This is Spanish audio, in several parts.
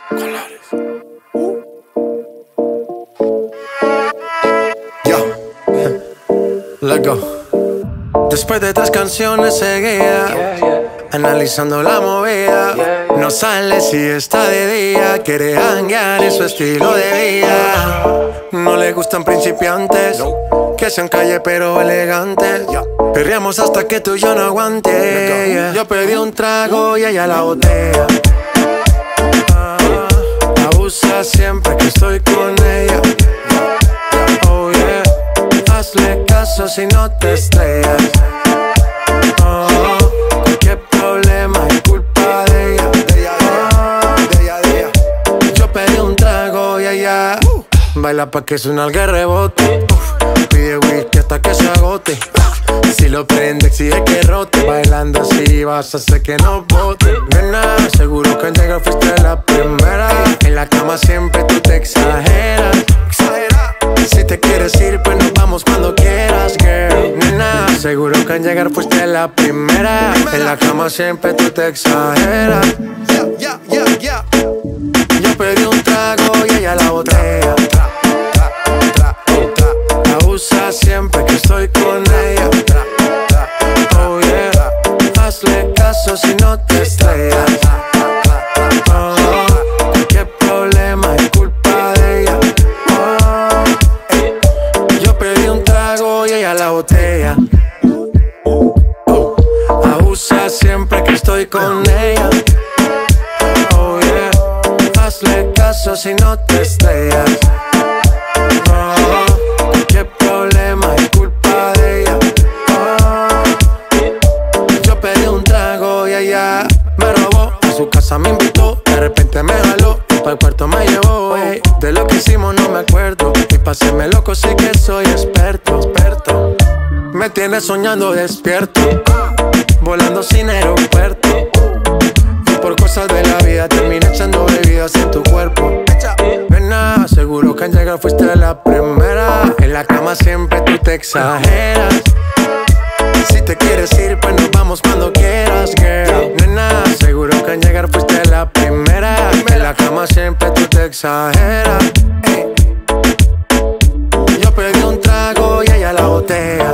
Colores. Yo. Let's go. Después de 3 canciones seguidas, analizando la movida, no sale si está de día, quiere hanguear en su estilo de vida. No le gustan principiantes, que sean calle pero elegantes. Perreamos hasta que tú y yo no aguante. Yo pedí un trago y ella la botella. Abusa siempre que estoy con ella. Oh yeah, hazle caso si no te estrellas. Qué problema es culpa de ella. Yo pedí un trago y ella baila pa' que suena el rebote. Pide whisky hasta que se agote. Si lo prende exige que rote. Bailando así vas a hacer que no bote. Nena, seguro que al llegar fuiste la primera. En la cama siempre tú te exageras. Si te quieres ir pues nos vamos cuando quieras, girl. Nena, seguro que al llegar fuiste la primera. En la cama siempre tú te exageras. Yo pedí un trago y ella la botella. Abusa siempre que estoy con ella. Oh yeah, hazle caso si no te estrellas. Qué problema es culpa de ella. Yo pedí un trago y ella la botella. Abusa siempre que estoy con ella. Oh yeah, hazle caso si no te estrellas. Qué problema es culpa de ella. Yo pedí un trago y ella me robó. A su casa me invitó, de repente me jaló y pa'l cuarto me llevó. De lo que hicimos no me acuerdo y pa' hacerme loco sí que soy experto. Me tienes soñando despierto, volando sin aeropuerto. Y por cosas de la vida terminé echando bebidas en tu cuerpo. Nena, seguro que al llegar fuiste la primera. En la cama siempre tú te exageras. Si te quieres ir pues nos vamos cuando quieras, girl. Nena, seguro que al llegar fuiste la primera. En la cama siempre tú te exageras. Yo pedí un trago y ella la botella.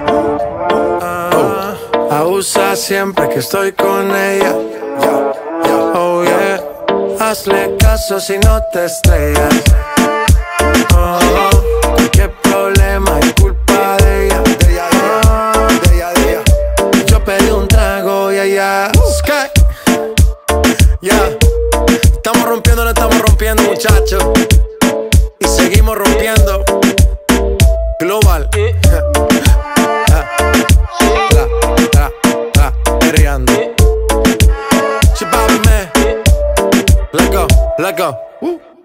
Abusa siempre que estoy con ella. Oh yeah, hazle caso si no te estrellas. Qué problema es culpa de ella. Yo pedí un trago y ella estamos rompiendo, no estamos rompiendo, muchachos. Y seguimos rompiendo. Global. Perreando. Let's go.